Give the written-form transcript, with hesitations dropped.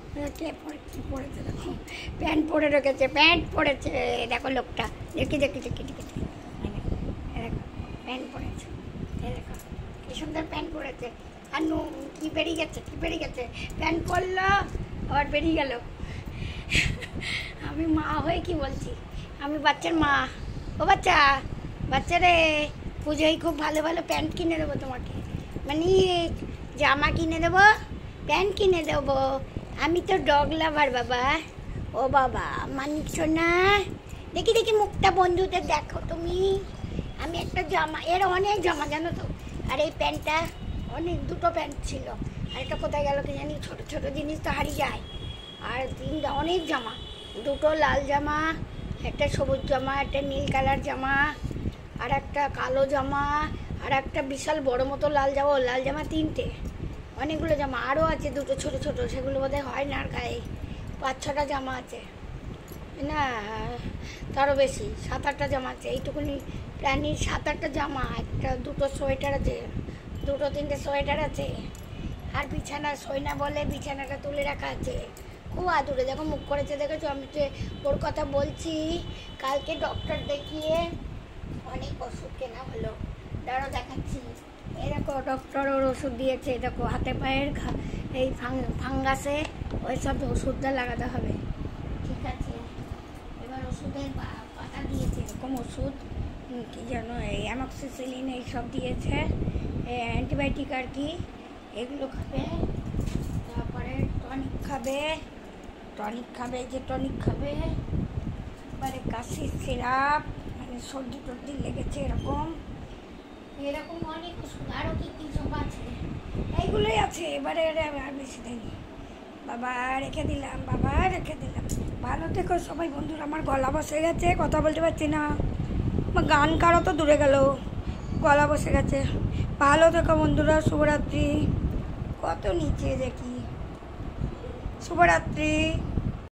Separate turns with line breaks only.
কে কি পড়েছে দেখো, প্যান্ট পরে রেখেছে, প্যান্ট পরেছে দেখো লোকটা, দেখি দেখি দেখি দেখি দেখো প্যান্ট পরেছে, দেখো কি সুন্দর প্যান্ট পরেছে। আর কি বেরিয়ে গেছে, কি বেরিয়ে গেছে, প্যান্ট পরলো আবার বেরিয়ে গেল। আমি মা হয়ে কি বলছি, আমি বাচ্চার মা। ও বাচ্চা, বাচ্চা রে, পুজোয় খুব ভালো ভালো প্যান্ট কিনে দেবো তোমাকে, মানে জামা কিনে দেবো, প্যান্ট কিনে দেবো। আমি তো ডগ লাভার বাবা। ও বাবা মানিক সোনা, দেখি দেখি মুখটা বন্ধুদের দেখো তুমি। আমি একটা জামা, এর অনেক জামা জানো তো। আর এই প্যান্টটা অনেক, দুটো প্যান্ট ছিল, আর এটা কোথায় গেল কি জানি, ছোটো ছোটো জিনিস তো হারিয়ে যায়। আর তিনটা অনেক জামা, দুটো লাল জামা, একটা সবুজ জামা, একটা নীল কালার জামা, আর একটা কালো জামা, আর একটা বিশাল বড় মতো লাল জামা। লাল জামা তিনটে, অনেকগুলো জামা আরও আছে, দুটো ছোটো ছোটো, সেগুলো বোধহয় হয় না আর গায়ে। 5-6টা জামা আছে, না তারও বেশি, 7-8টা জামা আছে। এইটুকুনি প্রাণীর 7-8টা জামা, একটা দুটো সোয়েটার আছে, 2-3টে সোয়েটার আছে। আর বিছানা সইনা বলে বিছানাটা তুলে রাখা আছে, খুব আদুরে। দেখো মুখ করেছে, দেখেছো? আমি যে ওর কথা বলছি, কালকে ডক্টর দেখিয়ে অনেক ওষুধ কেনা হলো, দাঁড়াও দেখাচ্ছি। এরকম ডক্টর ওর ওষুধ দিয়েছে, দেখো হাতে পায়ের এই ফাঙ্গাসে ওই সব ওষুধটা লাগাতে হবে, ঠিক আছে? এবার ওষুধের পাতা দিয়েছে, এরকম ওষুধ কি যেন, এই অ্যামক্সিসিলিন এইসব দিয়েছে, অ্যান্টিবায়োটিক আর কি, এগুলো খাবে। তারপরে টনিক খাবে, টনিক খাবে, যে টনিক খাবে। এবারে কাশির সিরাপ, মানে সর্দি টর্দি লেগেছে এরকম, এরকম অনেক ওষুধ, আরও কী কী সব আছে, এইগুলোই আছে। এবারে আর বেশি দেয়নি, বাবা রেখে দিলাম, বাবা রেখে দিলাম। ভালো থেকো সবাই বন্ধুরা। আমার গলা বসে গেছে, কথা বলতে পারছি না, আমার গান কারো তো দূরে গেল, গলা বসে গেছে। ভালো থেকো বন্ধুরা, শুভরাত্রি। কত নিচে দেখি, শুভরাত্রি।